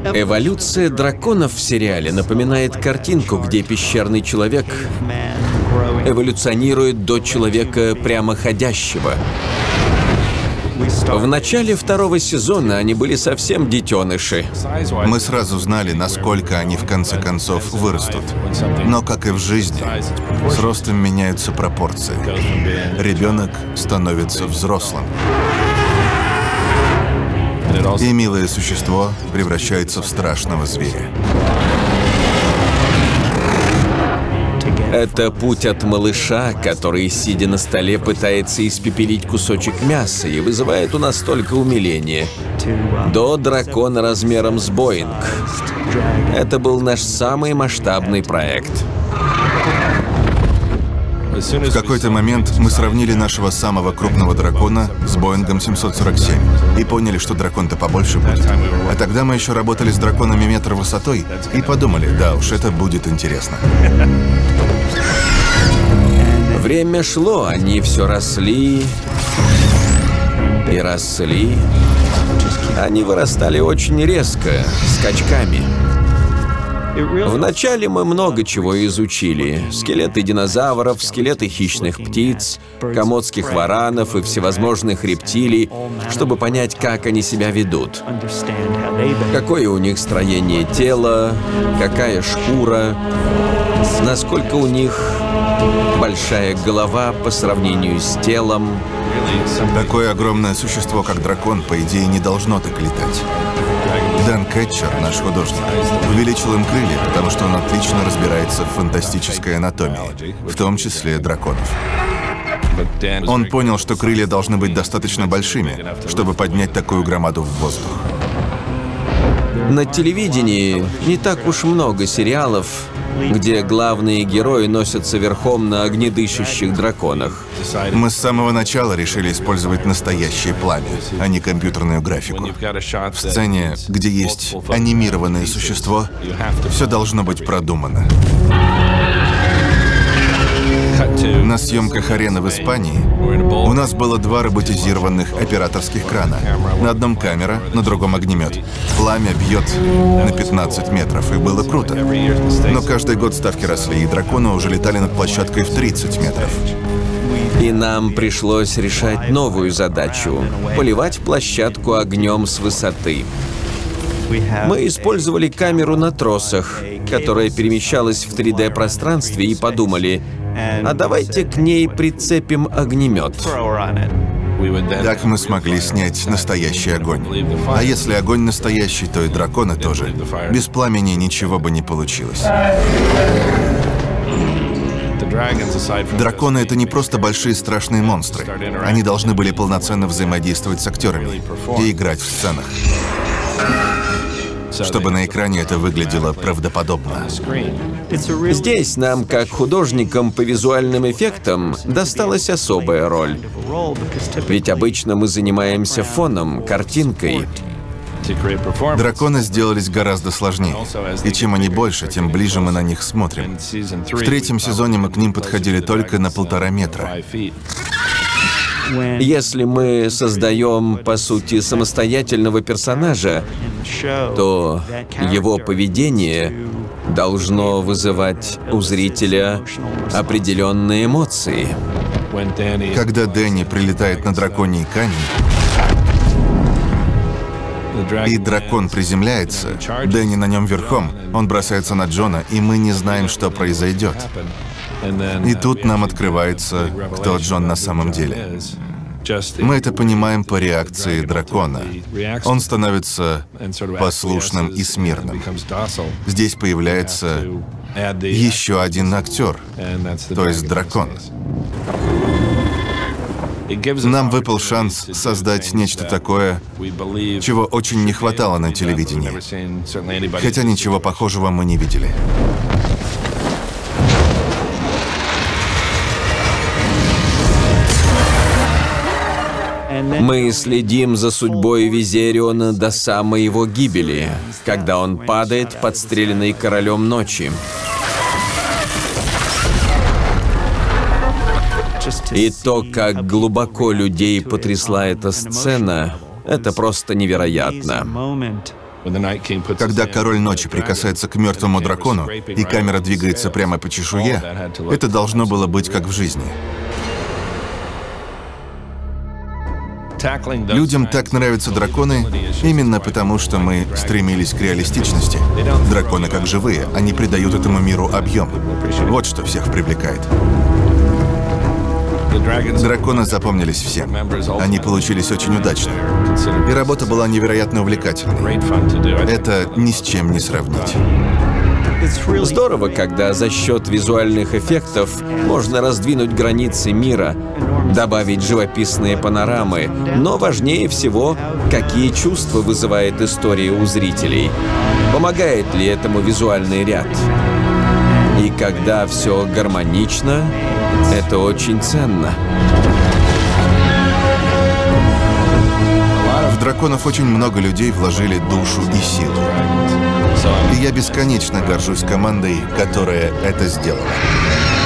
Эволюция драконов в сериале напоминает картинку, где пещерный человек эволюционирует до человека прямоходящего. В начале второго сезона они были совсем детеныши. Мы сразу знали, насколько они в конце концов вырастут. Но, как и в жизни, с ростом меняются пропорции. Ребенок становится взрослым. И милое существо превращается в страшного зверя. Это путь от малыша, который, сидя на столе, пытается испепелить кусочек мяса и вызывает у нас только умиление, до дракона размером с Боинг. Это был наш самый масштабный проект. В какой-то момент мы сравнили нашего самого крупного дракона с Боингом 747 и поняли, что дракон-то побольше будет. А тогда мы еще работали с драконами метр высотой и подумали, да уж, это будет интересно. Время шло, они все росли и росли. Они вырастали очень резко, скачками. Вначале мы много чего изучили. Скелеты динозавров, скелеты хищных птиц, комодских варанов и всевозможных рептилий, чтобы понять, как они себя ведут. Какое у них строение тела, какая шкура, насколько у них большая голова по сравнению с телом. Такое огромное существо, как дракон, по идее, не должно так летать. Дэн Кетчер, наш художник, увеличил им крылья, потому что он отлично разбирается в фантастической анатомии, в том числе драконов. Он понял, что крылья должны быть достаточно большими, чтобы поднять такую громаду в воздух. На телевидении не так уж много сериалов, где главные герои носятся верхом на огнедышащих драконах. Мы с самого начала решили использовать настоящее пламя, а не компьютерную графику. В сцене, где есть анимированное существо, все должно быть продумано. На съемках арены в Испании у нас было 2 роботизированных операторских крана. На одном камера, на другом огнемет. Пламя бьет на 15 метров, и было круто. Но каждый год ставки росли, и драконы уже летали над площадкой в 30 метров. И нам пришлось решать новую задачу – поливать площадку огнем с высоты. Мы использовали камеру на тросах, которая перемещалась в 3D-пространстве, и подумали, а давайте к ней прицепим огнемет. Так мы смогли снять настоящий огонь. А если огонь настоящий, то и драконы тоже. Без пламени ничего бы не получилось. Драконы — это не просто большие страшные монстры. Они должны были полноценно взаимодействовать с актерами и играть в сценах, чтобы на экране это выглядело правдоподобно. Здесь нам, как художникам по визуальным эффектам, досталась особая роль. Ведь обычно мы занимаемся фоном, картинкой. Драконы сделались гораздо сложнее. И чем они больше, тем ближе мы на них смотрим. В 3-м сезоне мы к ним подходили только на 1,5 метра. Если мы создаем, по сути, самостоятельного персонажа, то его поведение должно вызывать у зрителя определенные эмоции. Когда Дэнни прилетает на драконий камень, и дракон приземляется, Дэнни на нем верхом, он бросается на Джона, и мы не знаем, что произойдет. И тут нам открывается, кто Джон на самом деле. Мы это понимаем по реакции дракона. Он становится послушным и смирным. Здесь появляется еще один актер, то есть дракон. Нам выпал шанс создать нечто такое, чего очень не хватало на телевидении. Хотя ничего похожего мы не видели. Мы следим за судьбой Визериона до самой его гибели, когда он падает, подстреленный королем ночи. И то, как глубоко людей потрясла эта сцена, это просто невероятно. Когда король ночи прикасается к мертвому дракону, и камера двигается прямо по чешуе, это должно было быть как в жизни. Людям так нравятся драконы именно потому, что мы стремились к реалистичности. Драконы как живые, они придают этому миру объем. Вот что всех привлекает. Драконы запомнились всем. Они получились очень удачно. И работа была невероятно увлекательной. Это ни с чем не сравнить. Здорово, когда за счет визуальных эффектов можно раздвинуть границы мира, добавить живописные панорамы, но важнее всего, какие чувства вызывает история у зрителей. Помогает ли этому визуальный ряд? И когда все гармонично, это очень ценно. В драконов очень много людей вложили душу и силу. И я бесконечно горжусь командой, которая это сделала.